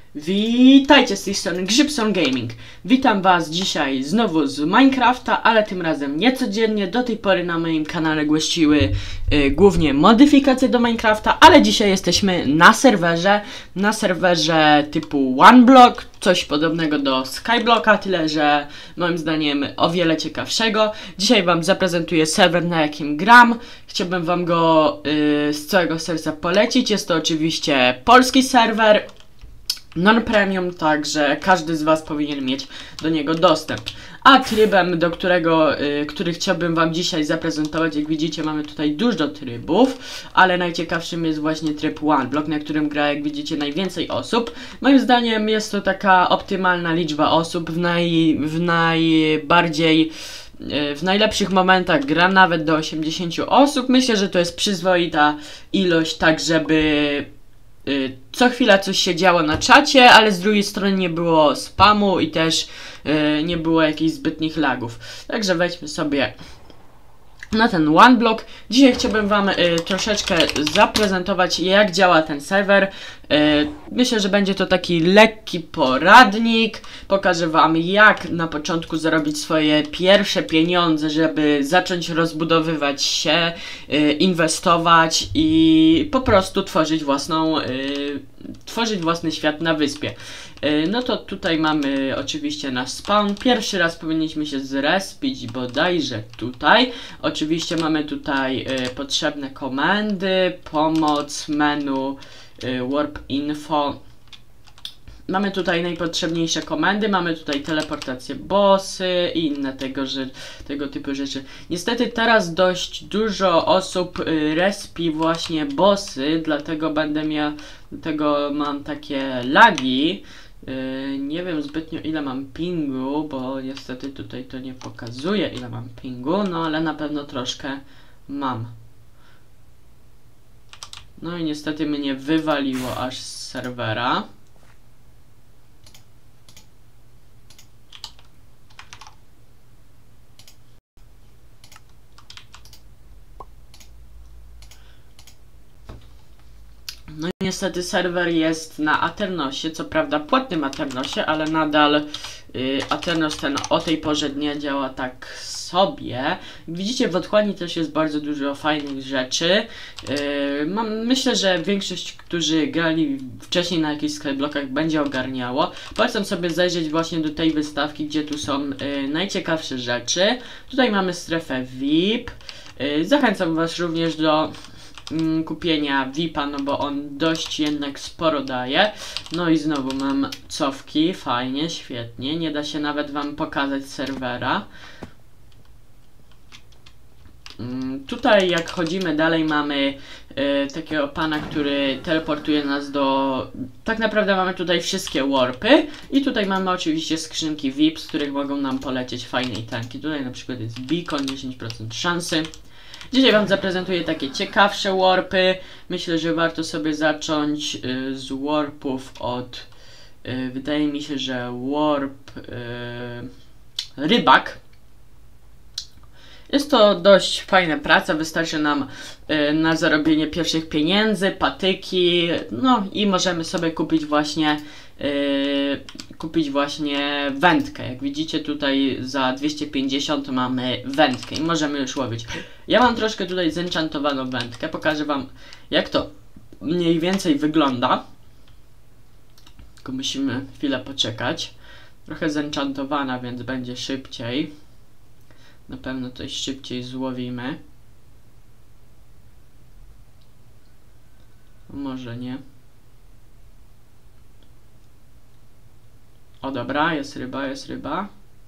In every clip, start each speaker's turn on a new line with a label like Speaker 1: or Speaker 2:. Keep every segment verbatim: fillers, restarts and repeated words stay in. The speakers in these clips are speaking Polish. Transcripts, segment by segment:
Speaker 1: Witajcie z tej strony Grzybson Gaming. Witam was dzisiaj znowu z Minecrafta, ale tym razem niecodziennie. Do tej pory na moim kanale gościły y, głównie modyfikacje do Minecrafta, ale dzisiaj jesteśmy na serwerze, na serwerze typu OneBlock, coś podobnego do Skyblocka, tyle że moim zdaniem o wiele ciekawszego. Dzisiaj wam zaprezentuję serwer, na jakim gram. Chciałbym wam go y, z całego serca polecić. Jest to oczywiście polski serwer, non-premium, także każdy z was powinien mieć do niego dostęp. A trybem, do którego, y, który chciałbym wam dzisiaj zaprezentować, jak widzicie, mamy tutaj dużo trybów, ale najciekawszym jest właśnie tryb OneBlock, na którym gra, jak widzicie, najwięcej osób. Moim zdaniem jest to taka optymalna liczba osób, w, naj, w najbardziej... W najlepszych momentach gra nawet do osiemdziesięciu osób. Myślę, że to jest przyzwoita ilość, tak żeby co chwila coś się działo na czacie, ale z drugiej strony nie było spamu i też yy, nie było jakichś zbytnich lagów. Także wejdźmy sobie na ten OneBlock. Dzisiaj chciałbym wam y, troszeczkę zaprezentować, jak działa ten serwer. Y, myślę, że będzie to taki lekki poradnik. Pokażę wam, jak na początku zarobić swoje pierwsze pieniądze, żeby zacząć rozbudowywać się, y, inwestować i po prostu tworzyć własną, y, tworzyć własny świat na wyspie. No to tutaj mamy oczywiście nasz spawn. Pierwszy raz powinniśmy się zrespić bodajże tutaj. Oczywiście mamy tutaj y, potrzebne komendy, pomoc, menu, y, warp info. Mamy tutaj najpotrzebniejsze komendy, mamy tutaj teleportację bossy i inne tego, że, tego typu rzeczy. Niestety teraz dość dużo osób y, respi właśnie bossy, dlatego będę miał, dlatego mam takie lagi. Yy, nie wiem zbytnio ile mam pingu, bo niestety tutaj to nie pokazuje ile mam pingu, no ale na pewno troszkę mam. No i niestety mnie wywaliło aż z serwera. No i niestety serwer jest na Aternosie, co prawda płatnym Aternosie, ale nadal y, Aternos ten o tej porze dnia działa tak sobie. Widzicie, w otchłani też jest bardzo dużo fajnych rzeczy. Yy, mam, myślę, że większość, którzy grali wcześniej na jakichś skyblockach, będzie ogarniało. Polecam sobie zajrzeć właśnie do tej wystawki, gdzie tu są yy, najciekawsze rzeczy. Tutaj mamy strefę V I P. Yy, zachęcam was również do kupienia V I P-a, no bo on dość jednak sporo daje. No i znowu mam cofki, fajnie, świetnie, nie da się nawet wam pokazać serwera. Tutaj jak chodzimy dalej mamy y, takiego pana, który teleportuje nas do... Tak naprawdę mamy tutaj wszystkie warpy i tutaj mamy oczywiście skrzynki V I P, z których mogą nam polecieć fajne itemki. Tutaj na przykład jest beacon, dziesięć procent szansy. Dzisiaj wam zaprezentuję takie ciekawsze warpy. Myślę, że warto sobie zacząć y, z warpów od... Y, wydaje mi się, że warp y, rybak. Jest to dość fajna praca, wystarczy nam y, na zarobienie pierwszych pieniędzy, patyki, no i możemy sobie kupić właśnie y, kupić właśnie wędkę. Jak widzicie, tutaj za dwieście pięćdziesiąt mamy wędkę i możemy już łowić. Ja mam troszkę tutaj zenchantowaną wędkę, pokażę wam, jak to mniej więcej wygląda. Tylko musimy chwilę poczekać. Trochę zenchantowana, więc będzie szybciej. Na pewno coś szybciej złowimy. Może nie. O dobra, jest ryba, jest ryba.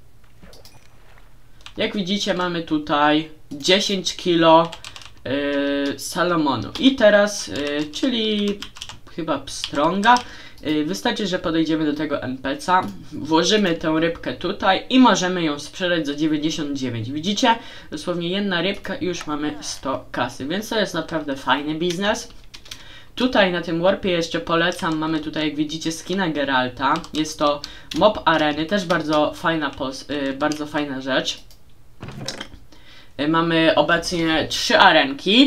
Speaker 1: Jak widzicie, mamy tutaj dziesięć kilo yy, salomonu. I teraz, yy, czyli chyba pstrąga. Wystarczy, że podejdziemy do tego en pe ce a, włożymy tę rybkę tutaj i możemy ją sprzedać za dziewięćdziesiąt dziewięć. Widzicie? Dosłownie jedna rybka i już mamy sto kasy, więc to jest naprawdę fajny biznes. Tutaj na tym warpie jeszcze polecam, mamy tutaj, jak widzicie, skina Geralta. Jest to mob areny, też bardzo fajna, pos yy, bardzo fajna rzecz. Yy, mamy obecnie trzy arenki.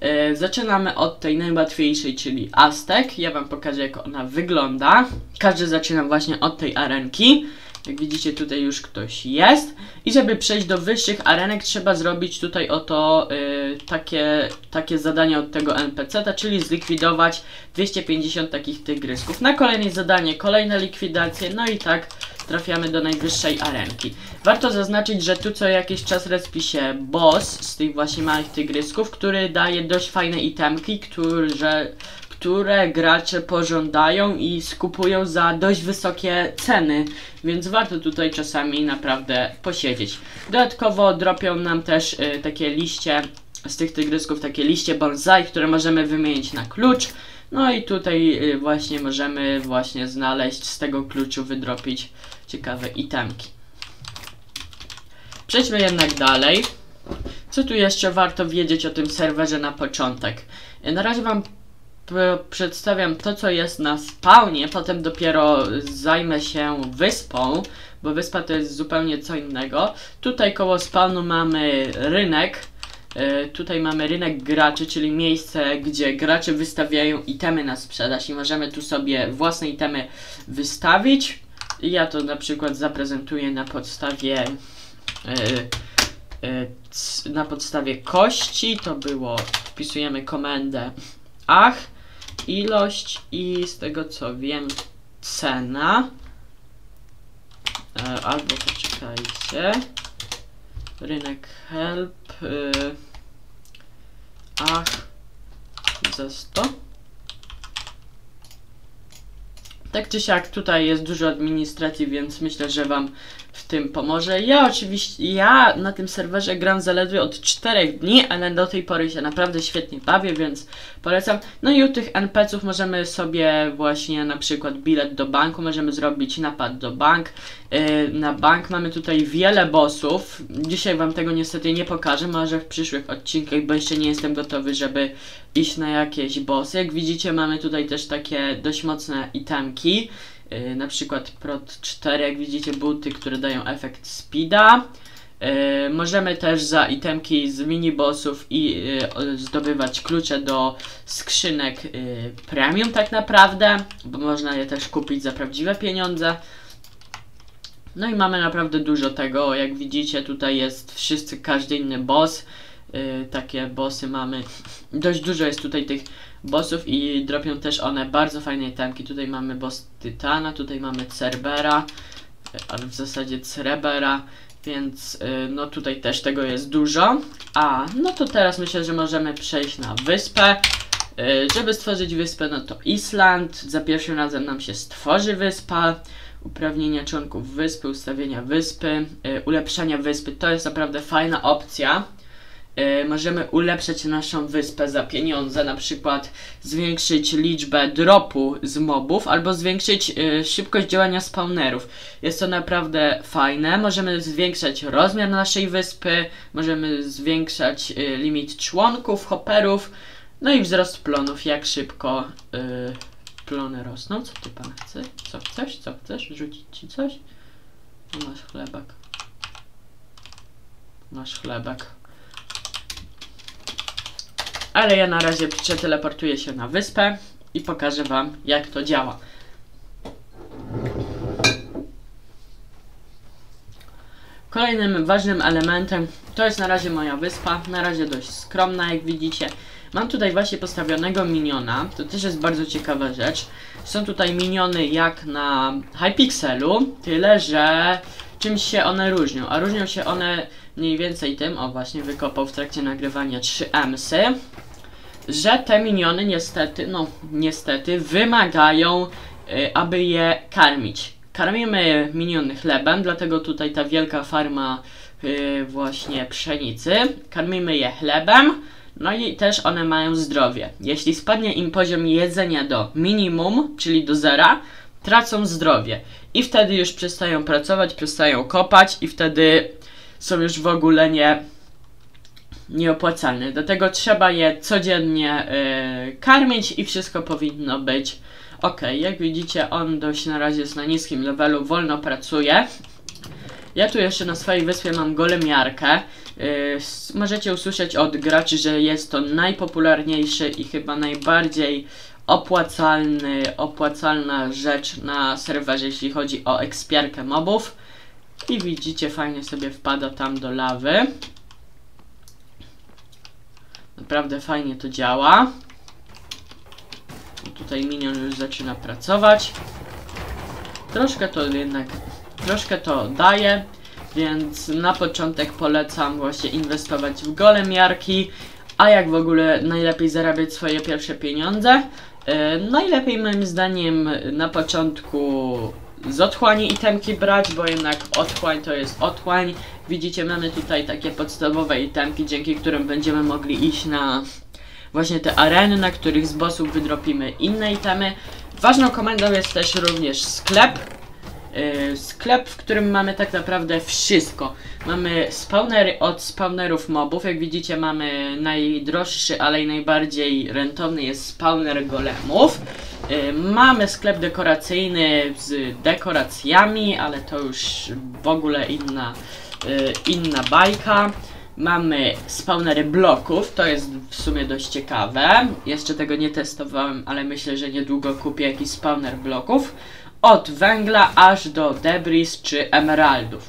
Speaker 1: Yy, zaczynamy od tej najłatwiejszej, czyli Aztek. Ja wam pokażę, jak ona wygląda. Każdy zaczyna właśnie od tej arenki. Jak widzicie, tutaj już ktoś jest. I żeby przejść do wyższych arenek, trzeba zrobić tutaj oto yy, takie, takie zadanie od tego en pe ce ta, czyli zlikwidować dwieście pięćdziesiąt takich tygrysków. Na kolejne zadanie, kolejne likwidacje, no i tak trafiamy do najwyższej arenki. Warto zaznaczyć, że tu co jakiś czas respi się boss z tych właśnie małych tygrysków, który daje dość fajne itemki, które, które gracze pożądają i skupują za dość wysokie ceny, więc warto tutaj czasami naprawdę posiedzieć. Dodatkowo dropią nam też y, takie liście z tych tygrysków, takie liście bonsai, które możemy wymienić na klucz. No i tutaj y, właśnie możemy właśnie znaleźć z tego kluczu, wydropić ciekawe itemki. Przejdźmy jednak dalej. Co tu jeszcze warto wiedzieć o tym serwerze na początek? Na razie wam przedstawiam to, co jest na spawnie, potem dopiero zajmę się wyspą, bo wyspa to jest zupełnie co innego. Tutaj koło spawnu mamy rynek. Yy, tutaj mamy rynek graczy, czyli miejsce, gdzie gracze wystawiają itemy na sprzedaż i możemy tu sobie własne itemy wystawić. I ja to na przykład zaprezentuję na podstawie yy, yy, na podstawie kości. To było, wpisujemy komendę ach, ilość i z tego co wiem cena. Yy, albo poczekajcie. Rynek help. Yy, ach, za sto. Tak czy siak tutaj jest dużo administracji, więc myślę, że wam w tym pomoże. Ja oczywiście, ja na tym serwerze gram zaledwie od czterech dni, ale do tej pory się naprawdę świetnie bawię, więc polecam. No i u tych en pe ce ów możemy sobie właśnie na przykład bilet do banku, możemy zrobić napad do bank. Yy, na bank mamy tutaj wiele bossów. Dzisiaj wam tego niestety nie pokażę, może w przyszłych odcinkach, bo jeszcze nie jestem gotowy, żeby iść na jakieś bossy. Jak widzicie, mamy tutaj też takie dość mocne itemki. Yy, na przykład prot cztery, jak widzicie, buty, które dają efekt speeda. Yy, możemy też za itemki z mini bossów i yy, zdobywać klucze do skrzynek yy, premium tak naprawdę, bo można je też kupić za prawdziwe pieniądze. No i mamy naprawdę dużo tego, jak widzicie, tutaj jest wszyscy, każdy inny boss. Yy, takie bossy mamy, dość dużo jest tutaj tych bossów i dropią też one bardzo fajne itemki. Tutaj mamy boss Tytana, tutaj mamy Cerbera, ale w zasadzie Cerebera, więc yy, no tutaj też tego jest dużo. A, no to teraz myślę, że możemy przejść na wyspę. Yy, żeby stworzyć wyspę, no to Island, za pierwszym razem nam się stworzy wyspa. Uprawnienia członków wyspy, ustawienia wyspy, yy, ulepszenia wyspy, to jest naprawdę fajna opcja. Yy, możemy ulepszać naszą wyspę za pieniądze, na przykład zwiększyć liczbę dropu z mobów albo zwiększyć yy, szybkość działania spawnerów. Jest to naprawdę fajne. Możemy zwiększać rozmiar naszej wyspy, możemy zwiększać yy, limit członków, hopperów, no i wzrost plonów, jak szybko yy, plony rosną. Co ty pan chce? Co chcesz? Co chcesz? Rzucić ci coś? Masz chlebek. Masz chlebek. Ale ja na razie przeteleportuję się na wyspę i pokażę wam, jak to działa. Kolejnym ważnym elementem to jest na razie moja wyspa, na razie dość skromna, jak widzicie. Mam tutaj właśnie postawionego miniona, to też jest bardzo ciekawa rzecz. Są tutaj miniony jak na Hypixelu, tyle że czymś się one różnią, a różnią się one mniej więcej tym, o właśnie wykopał w trakcie nagrywania trzy emsy, że te miniony niestety, no niestety wymagają, y, aby je karmić. Karmimy miniony chlebem, dlatego tutaj ta wielka farma y, właśnie pszenicy. Karmimy je chlebem, no i też one mają zdrowie. Jeśli spadnie im poziom jedzenia do minimum, czyli do zera, tracą zdrowie. I wtedy już przestają pracować, przestają kopać i wtedy są już w ogóle nie, nieopłacalne. Dlatego trzeba je codziennie y, karmić i wszystko powinno być ok. Jak widzicie, on dość na razie jest na niskim levelu, wolno pracuje. Ja tu jeszcze na swojej wyspie mam golemiarkę. Yy, możecie usłyszeć od graczy, że jest to najpopularniejszy i chyba najbardziej opłacalny, opłacalna rzecz na serwerze, jeśli chodzi o ekspiarkę mobów. I widzicie, fajnie sobie wpada tam do lawy. Naprawdę fajnie to działa. I tutaj minion już zaczyna pracować. Troszkę to jednak, troszkę to daje, więc na początek polecam właśnie inwestować w golemiarki. A jak w ogóle najlepiej zarabiać swoje pierwsze pieniądze? Yy, najlepiej moim zdaniem na początku z otchłani itemki brać, bo jednak otchłań to jest otchłań. Widzicie, mamy tutaj takie podstawowe itemki, dzięki którym będziemy mogli iść na właśnie te areny, na których z bossów wydropimy inne itemy. Ważną komendą jest też również sklep. Yy, sklep, w którym mamy tak naprawdę wszystko. Mamy spawnery od spawnerów mobów. Jak widzicie, mamy najdroższy, ale i najbardziej rentowny jest spawner golemów. Yy, mamy sklep dekoracyjny z dekoracjami, ale to już w ogóle inna, yy, inna bajka. Mamy spawnery bloków, to jest w sumie dość ciekawe. Jeszcze tego nie testowałem, ale myślę, że niedługo kupię jakiś spawner bloków. Od węgla aż do debris czy emeraldów.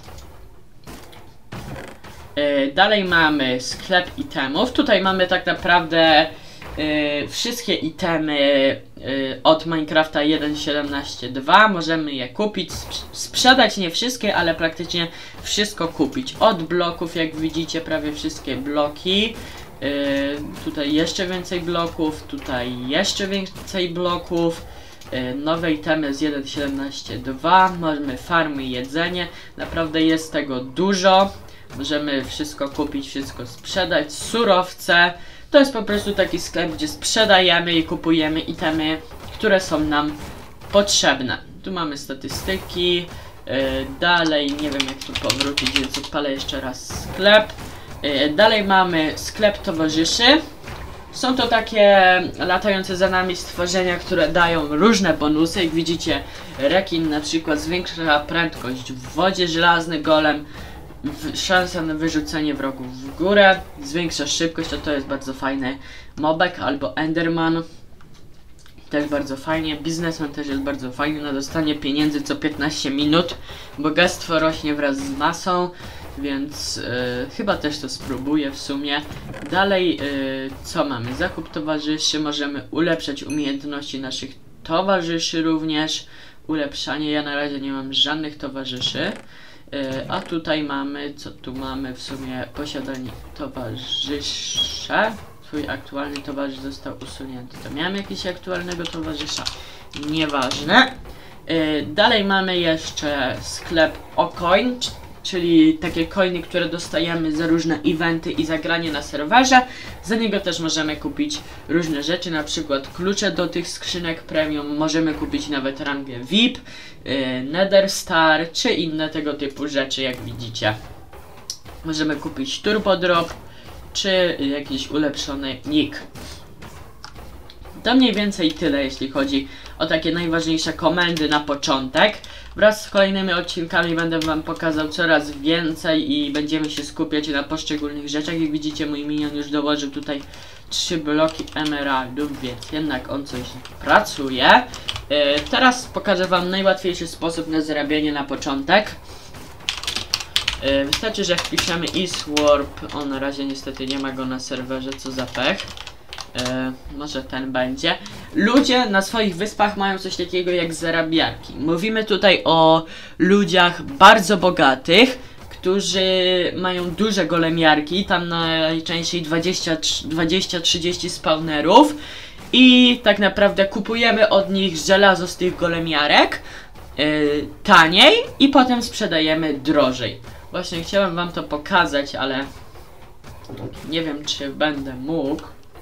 Speaker 1: Yy, dalej mamy sklep itemów. Tutaj mamy tak naprawdę yy, wszystkie itemy yy, od Minecrafta jeden kropka siedemnaście kropka dwa. Możemy je kupić, sp sprzedać nie wszystkie, ale praktycznie wszystko kupić. Od bloków, jak widzicie, prawie wszystkie bloki. Yy, tutaj jeszcze więcej bloków, tutaj jeszcze więcej bloków. Nowe itemy z jeden kropka siedemnaście kropka dwa, mamy farmy, jedzenie, naprawdę jest tego dużo, możemy wszystko kupić, wszystko sprzedać, surowce, to jest po prostu taki sklep, gdzie sprzedajemy i kupujemy itemy, które są nam potrzebne. Tu mamy statystyki, yy, dalej nie wiem jak tu powrócić, więc odpalę jeszcze raz sklep, yy, dalej mamy sklep towarzyszy. Są to takie latające za nami stworzenia, które dają różne bonusy. Jak widzicie, rekin na przykład zwiększa prędkość w wodzie, żelazny golem szansa na wyrzucenie wrogów w górę, zwiększa szybkość, to to jest bardzo fajny mobek, albo enderman, też bardzo fajnie. Biznesman też jest bardzo fajny na dostanie pieniędzy co piętnaście minut, bogactwo rośnie wraz z masą. Więc yy, chyba też to spróbuję w sumie. Dalej, yy, co mamy? Zakup towarzyszy, możemy ulepszać umiejętności naszych towarzyszy również. Ulepszanie, ja na razie nie mam żadnych towarzyszy. Yy, a tutaj mamy, co tu mamy w sumie? Posiadanie towarzysza. Twój aktualny towarzysz został usunięty. To miałem jakiegoś aktualnego towarzysza? Nieważne. Yy, dalej mamy jeszcze sklep OKoin, czyli takie coiny, które dostajemy za różne eventy i zagranie na serwerze. Za niego też możemy kupić różne rzeczy, na przykład klucze do tych skrzynek premium, możemy kupić nawet rangę V I P, yy, Nether Star, czy inne tego typu rzeczy, jak widzicie. Możemy kupić Turbo Drop, czy jakiś ulepszony nick. To mniej więcej tyle, jeśli chodzi o takie najważniejsze komendy na początek. Wraz z kolejnymi odcinkami będę wam pokazał coraz więcej i będziemy się skupiać na poszczególnych rzeczach. Jak widzicie, mój minion już dołożył tutaj trzy bloki emeraldów, więc jednak on coś pracuje. Yy, teraz pokażę wam najłatwiejszy sposób na zarabianie na początek. Yy, wystarczy, że wpiszemy eSwarp. On na razie niestety nie ma go na serwerze, co za pech. Yy, może ten będzie. Ludzie na swoich wyspach mają coś takiego jak zarabiarki. Mówimy tutaj o ludziach bardzo bogatych, którzy mają duże golemiarki, tam najczęściej dwadzieścia trzydzieści spawnerów i tak naprawdę kupujemy od nich żelazo z tych golemiarek yy, taniej i potem sprzedajemy drożej. Właśnie chciałem wam to pokazać, ale nie wiem czy będę mógł.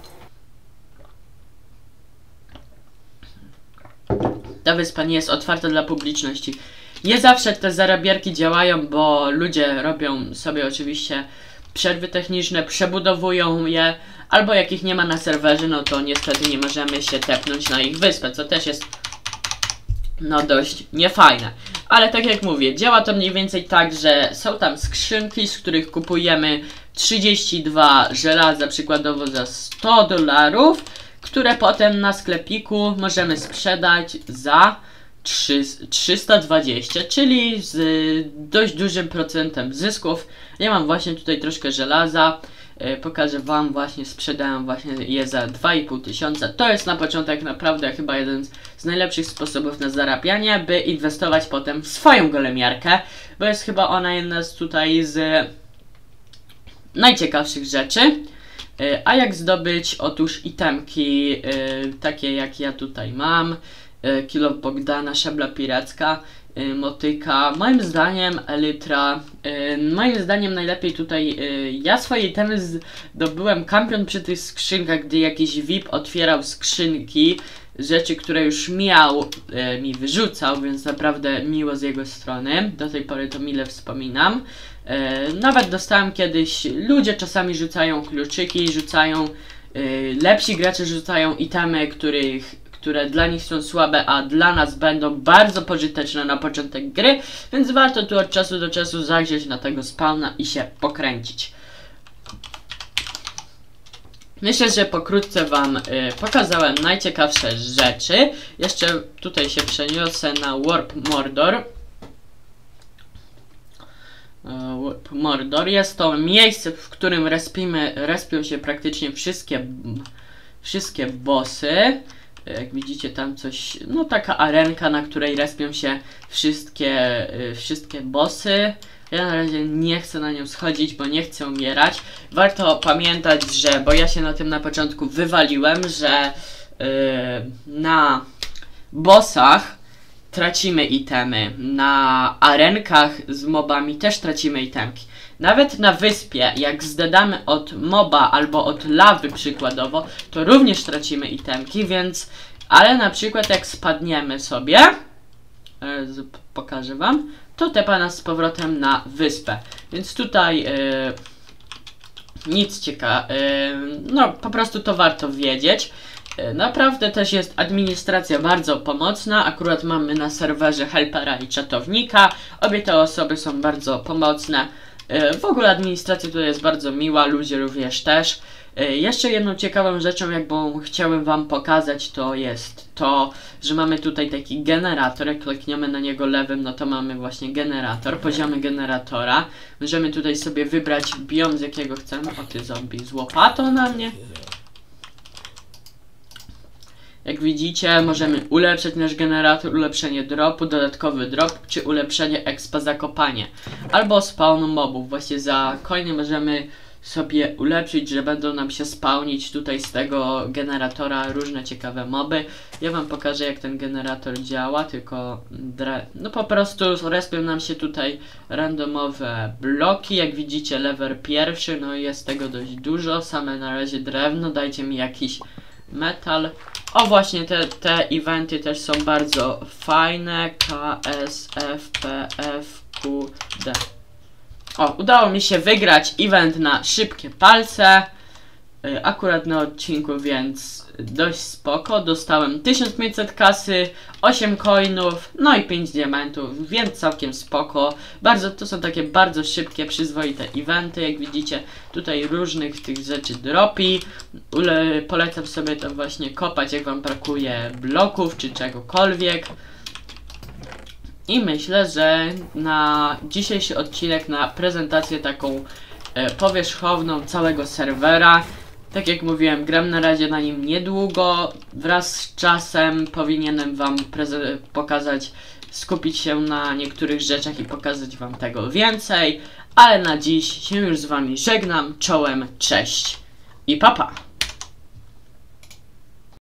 Speaker 1: Ta wyspa nie jest otwarta dla publiczności. Nie zawsze te zarabiarki działają, bo ludzie robią sobie oczywiście przerwy techniczne, przebudowują je, albo jak ich nie ma na serwerze, no to niestety nie możemy się tepnąć na ich wyspę, co też jest no dość niefajne. Ale tak jak mówię, działa to mniej więcej tak, że są tam skrzynki, z których kupujemy trzydzieści dwa żelaza, przykładowo za sto dolarów, które potem na sklepiku możemy sprzedać za trzysta dwadzieścia, czyli z dość dużym procentem zysków. Ja mam właśnie tutaj troszkę żelaza. Pokażę wam, właśnie sprzedałem właśnie je za dwa i pół tysiąca. To jest na początek naprawdę chyba jeden z najlepszych sposobów na zarabianie, by inwestować potem w swoją golemiarkę, bo jest chyba ona jedna z tutaj z najciekawszych rzeczy. A jak zdobyć? Otóż itemki takie jak ja tutaj mam. Kilo Bogdana, szabla piracka, motyka, moim zdaniem elytra, moim zdaniem najlepiej tutaj, ja swoje itemy zdobyłem kampion przy tych skrzynkach, gdy jakiś V I P otwierał skrzynki, rzeczy, które już miał, mi wyrzucał, więc naprawdę miło z jego strony, do tej pory to mile wspominam. Nawet dostałem kiedyś, ludzie czasami rzucają kluczyki, rzucają, lepsi gracze rzucają itemy, których które dla nich są słabe, a dla nas będą bardzo pożyteczne na początek gry, więc warto tu od czasu do czasu zajrzeć na tego spawna i się pokręcić. Myślę, że pokrótce wam y, pokazałem najciekawsze rzeczy. Jeszcze tutaj się przeniosę na Warp Mordor. Warp Mordor jest to miejsce, w którym respimy, respią się praktycznie wszystkie, wszystkie bossy. Jak widzicie tam coś, no taka arenka, na której respią się wszystkie, y, wszystkie bossy. Ja na razie nie chcę na nią schodzić, bo nie chcę umierać. Warto pamiętać, że, bo ja się na tym na początku wywaliłem, że y, na bossach tracimy itemy, na arenkach z mobami też tracimy itemki. Nawet na wyspie, jak zdedamy od moba albo od lawy przykładowo, to również tracimy itemki, więc... Ale na przykład jak spadniemy sobie, e, pokażę wam, to tepa nas z powrotem na wyspę. Więc tutaj e, nic ciekawego, e, no po prostu to warto wiedzieć. E, naprawdę też jest administracja bardzo pomocna, akurat mamy na serwerze helpera i czatownika, obie te osoby są bardzo pomocne. W ogóle administracja tutaj jest bardzo miła, ludzie również też. Jeszcze jedną ciekawą rzeczą, jaką chciałem wam pokazać, to jest to, że mamy tutaj taki generator. Jak klikniemy na niego lewym, no to mamy właśnie generator, poziomy generatora. Możemy tutaj sobie wybrać biom, z jakiego chcemy. O ty zombie, z łopatą na mnie. Jak widzicie, możemy ulepszyć nasz generator, ulepszenie dropu, dodatkowy drop, czy ulepszenie expa za kopanie. Albo spawn mobów. Właśnie za coiny możemy sobie ulepszyć, że będą nam się spawnić tutaj z tego generatora różne ciekawe moby. Ja wam pokażę, jak ten generator działa, tylko no po prostu respią nam się tutaj randomowe bloki. Jak widzicie, level pierwszy, no jest tego dość dużo, same na razie drewno, dajcie mi jakiś metal. O właśnie, te, te eventy też są bardzo fajne. K, S, F, P, F, Q, D. O, udało mi się wygrać event na szybkie palce. Yy, akurat na odcinku, więc dość spoko. Dostałem tysiąc pięćset kasy, osiem coinów, no i pięć diamentów, więc całkiem spoko. Bardzo, to są takie bardzo szybkie, przyzwoite eventy. Jak widzicie, tutaj różnych tych rzeczy dropi. Ule, polecam sobie to właśnie kopać, jak wam brakuje bloków czy czegokolwiek. I myślę, że na dzisiejszy odcinek, na prezentację taką e, powierzchowną całego serwera, tak jak mówiłem, gram na razie na nim niedługo, wraz z czasem powinienem wam pokazać, skupić się na niektórych rzeczach i pokazać wam tego więcej, ale na dziś się już z wami żegnam, czołem, cześć i papa!